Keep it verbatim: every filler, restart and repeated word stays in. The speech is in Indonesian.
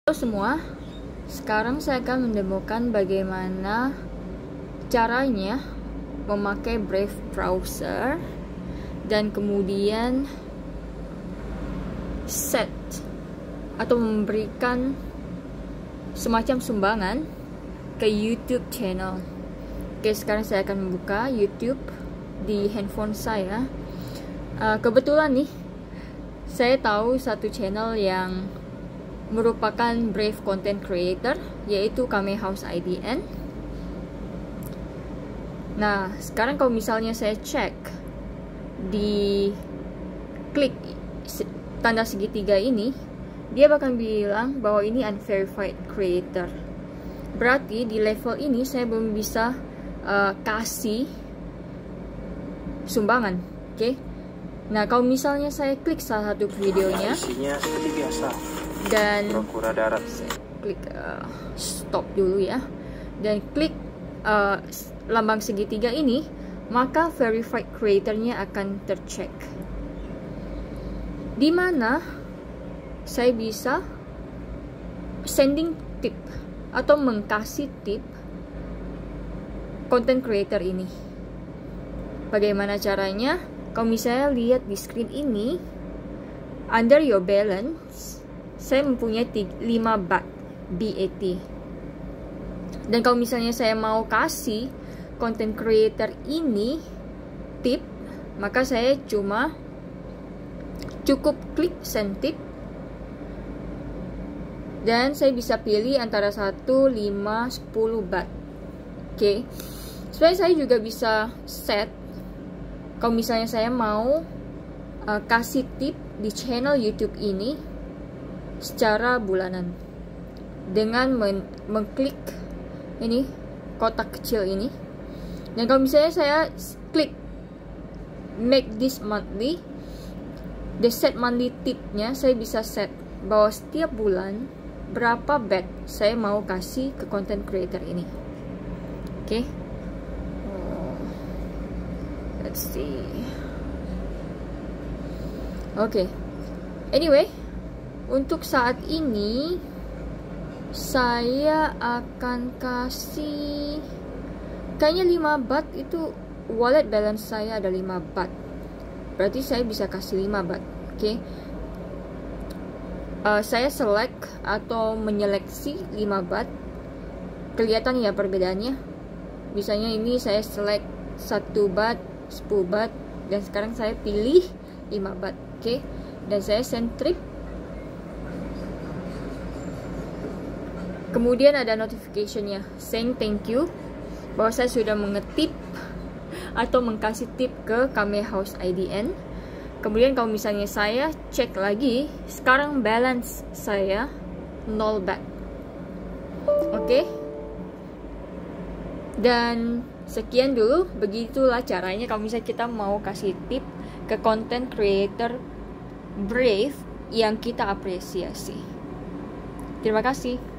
Halo semua, sekarang saya akan mendemokan bagaimana caranya memakai Brave browser dan kemudian set atau memberikan semacam sumbangan ke YouTube channel. Oke, sekarang saya akan membuka YouTube di handphone saya. Uh, kebetulan nih, saya tahu satu channel yang merupakan Brave content creator, yaitu Kame House I D N. Nah, sekarang kalau misalnya saya cek di klik tanda segitiga ini, dia bakal bilang bahwa ini unverified creator. Berarti di level ini saya belum bisa uh, kasih sumbangan. Oke. Okay? Nah, kalau misalnya saya klik salah satu videonya, isinya seperti biasa. Dan Kura-kura darat. saya klik uh, stop dulu ya, dan klik uh, lambang segitiga ini, maka verified creatornya akan tercek, dimana saya bisa sending tip atau mengkasih tip content creator ini. Bagaimana caranya? Kalau misalnya lihat di screen ini, under your balance, saya mempunyai lima bat B A T. Dan kalau misalnya saya mau kasih content creator ini tip, maka saya cuma cukup klik send tip, dan saya bisa pilih antara satu, lima, sepuluh bat. Oke. Okay. Sebenarnya saya juga bisa set kalau misalnya saya mau uh, kasih tip di channel YouTube ini secara bulanan dengan men mengklik ini kotak kecil ini. Dan kalau misalnya saya klik make this monthly, the set monthly tipnya saya bisa set bahwa setiap bulan berapa bat saya mau kasih ke content creator ini. Oke. Okay. Oh. Let's see. Oke. Okay. Anyway, untuk saat ini saya akan kasih kayaknya lima bat. Itu wallet balance saya ada lima bat, berarti saya bisa kasih lima bat. Oke. Okay. Uh, saya select atau menyeleksi lima bat. Kelihatan ya perbedaannya. Misalnya ini saya select satu bat, sepuluh bat, dan sekarang saya pilih lima bat. Oke. Okay. Dan saya send trip. Kemudian ada notification-nya saying thank you, bahwa saya sudah mengetip atau mengkasih tip ke Kame House I D N. Kemudian kalau misalnya saya cek lagi, sekarang balance saya nol bat. Oke. Okay? Dan sekian dulu, begitulah caranya kalau misalnya kita mau kasih tip ke content creator Brave yang kita apresiasi. Terima kasih.